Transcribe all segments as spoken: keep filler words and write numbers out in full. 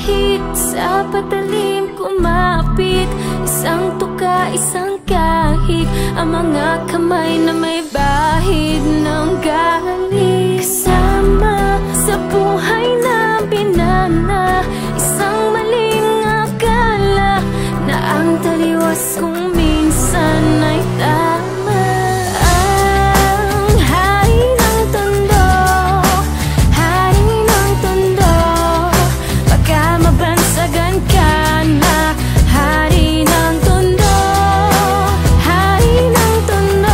Kahit sa patalim kumapit, isang tuka, isang kahig, ang mga kamay na may bahid ng galing. Kasama sa buhay na binana, isang maling akala na ang taliwas kung minsan ay tama. Ang hari ng tondo, hari ng tondo, baka mabansagan ka na. Hari ng tondo, hari ng tondo,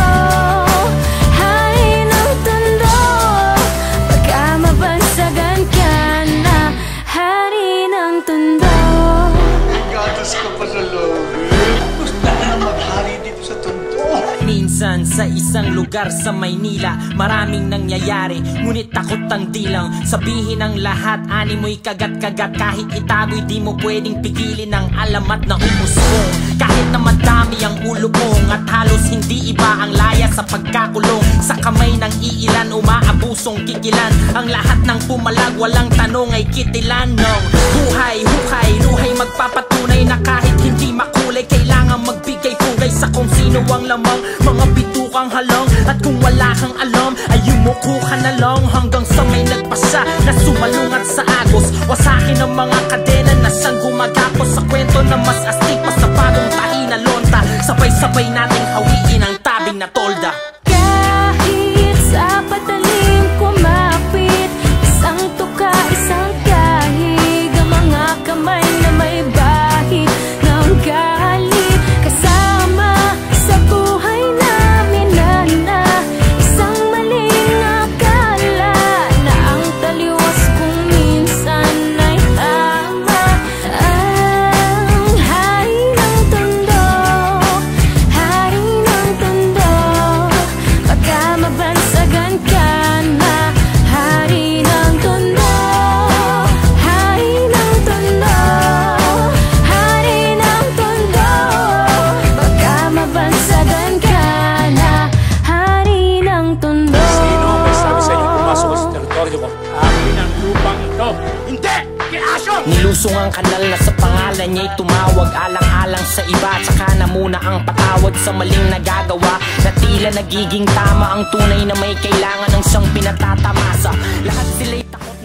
hari ng tondo, baka mabansagan ka na. Hari ng tondo. Gatas ka pa sa loob. Gusto na maghari dito sa tondo. Minsan sa isang lugar sa Maynila, maraming nangyayari, ngunit takot ang dilang sabihin ang lahat. Ani mo'y kagat-kagat, kahit itago'y di mo pwedeng pigilin ang alamat na umusbong. Kahit na madami ang ulubong at halos hindi iba ang laya sa pagkakulong, sa kamay ng iilan umaabusong kikilan. Ang lahat ng pumalag walang tanong ay kitilan ng buhay, hukay, luhay magpapatunay na kahit hindi makulay, kailangan magbigay pugay sa kung sino ang lamang. Mga bitukang halang at kung wala kang alam ay yumuko ka na lang hanggang sa may nagpasa na sumalungat sa agos. Wasakin ang mga kadena na siyang gumagapos sa kwento na mas astig pa sa bagong tahi na lonta. Sabay-sabay nating hawiin ang tabing na tolda. Kahit sa patalim kumapit, isang tuka, isang kahig, ang mga kamay na may bahid ng galit. Kasama sa buhay na minana, isang maling akala na ang taliwas kung minsan ay tama. Ang hari ng tondo, hari ng tondo, baka mabansagan ka na. Hari ng tondo, hari ng tondo, hari ng tondo, baka mabansagan ka na. Hari ng tondo. Sino ang may sabi sa inyo pumasok sa teritoryo ko? Akin ang lupang ito. Hindi! Kinasyo! Nilusong ang kanal na sa pangalan niya'y tumawag, alang-alang sa iba, tsaka na muna ang patawad sa maling nagagawa, na tila nagiging tama ang tunay na may kailangan ng siyang pinatatamasa. Lahat sila'y takot